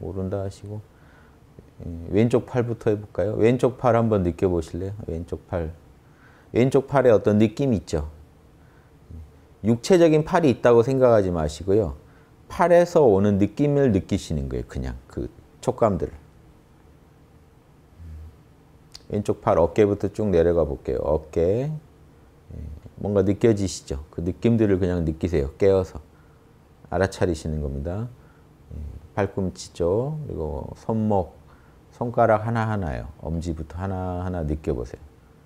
모른다 하시고 왼쪽 팔부터 해볼까요? 왼쪽 팔 한번 느껴보실래요? 왼쪽 팔. 왼쪽 팔에 어떤 느낌이 있죠? 육체적인 팔이 있다고 생각하지 마시고요. 팔에서 오는 느낌을 느끼시는 거예요. 그냥 그 촉감들을. 왼쪽 팔 어깨부터 쭉 내려가 볼게요. 어깨. 뭔가 느껴지시죠? 그 느낌들을 그냥 느끼세요. 깨어서. 알아차리시는 겁니다. 발꿈치 쪽, 그리고 손목, 손가락 하나하나요. 엄지부터 하나하나 느껴보세요.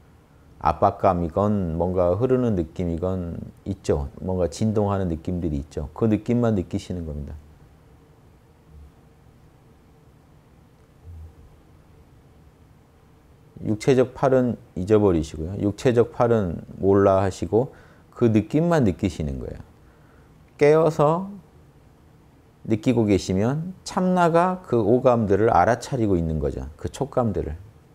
압박감이건 뭔가 흐르는 느낌이건 있죠. 뭔가 진동하는 느낌들이 있죠. 그 느낌만 느끼시는 겁니다. 육체적 팔은 잊어버리시고요. 육체적 팔은 몰라 하시고 그 느낌만 느끼시는 거예요. 깨어서 느끼고 계시면 참나가 그 오감들을 알아차리고 있는 거죠. 그 촉감들을.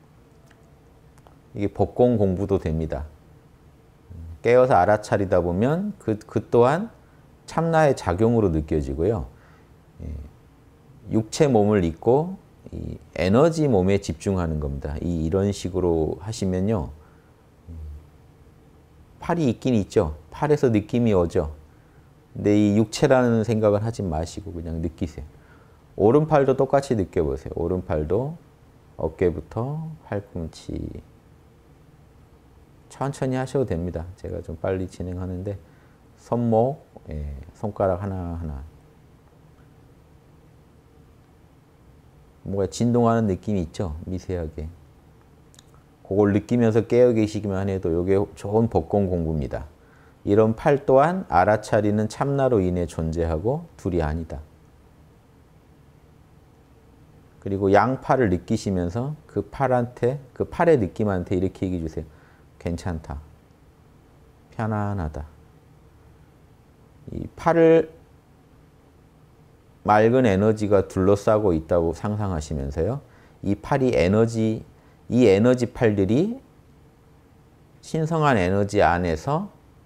이게 법공 공부도 됩니다. 깨어서 알아차리다 보면 그 또한 참나의 작용으로 느껴지고요. 육체 몸을 잊고 이 에너지 몸에 집중하는 겁니다. 이런 식으로 하시면요. 팔이 있긴 있죠. 팔에서 느낌이 오죠. 근데 이 육체라는 생각은 하지 마시고 그냥 느끼세요. 오른팔도 똑같이 느껴보세요. 오른팔도 어깨부터 팔꿈치. 천천히 하셔도 됩니다. 제가 좀 빨리 진행하는데 손목, 손가락 하나하나. 뭔가 진동하는 느낌이 있죠? 미세하게. 그걸 느끼면서 깨어 계시기만 해도 이게 좋은 법공 공부입니다. 이런 팔 또한 알아차리는 참나로 인해 존재하고 둘이 아니다. 그리고 양팔을 느끼시면서 그 팔한테, 그 팔의 느낌한테 이렇게 얘기해 주세요. 괜찮다. 편안하다. 이 팔을 맑은 에너지가 둘러싸고 있다고 상상하시면서요. 이 팔이 에너지, 이 에너지 팔들이 신성한 에너지 안에서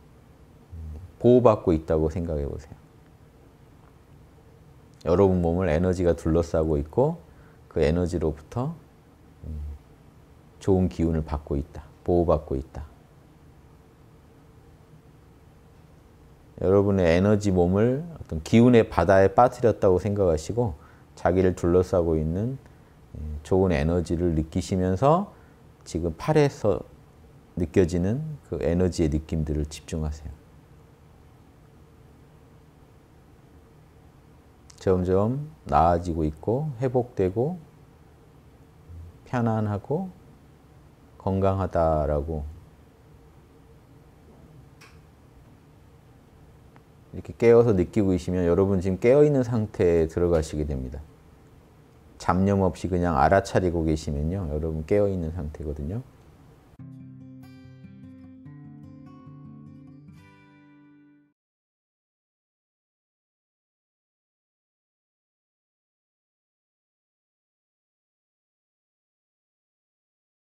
보호받고 있다고 생각해 보세요. 여러분 몸을 에너지가 둘러싸고 있고 그 에너지로부터 좋은 기운을 받고 있다. 보호받고 있다. 여러분의 에너지 몸을 어떤 기운의 바다에 빠뜨렸다고 생각하시고 자기를 둘러싸고 있는 좋은 에너지를 느끼시면서 지금 팔에서 느껴지는 그 에너지의 느낌들을 집중하세요. 점점 나아지고 있고 회복되고 편안하고 건강하다라고 이렇게 깨어서 느끼고 계시면 여러분 지금 깨어있는 상태에 들어가시게 됩니다. 잡념 없이 그냥 알아차리고 계시면요. 여러분 깨어있는 상태거든요.